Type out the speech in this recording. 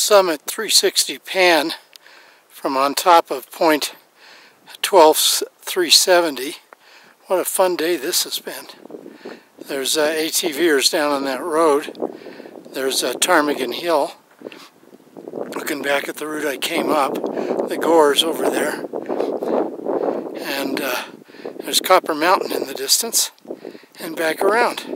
Summit 360 pan from on top of point 12370. What a fun day this has been. There's ATVers down on that road. There's Ptarmigan Hill. Looking back at the route I came up, the Gore's over there. And there's Copper Mountain in the distance. And back around.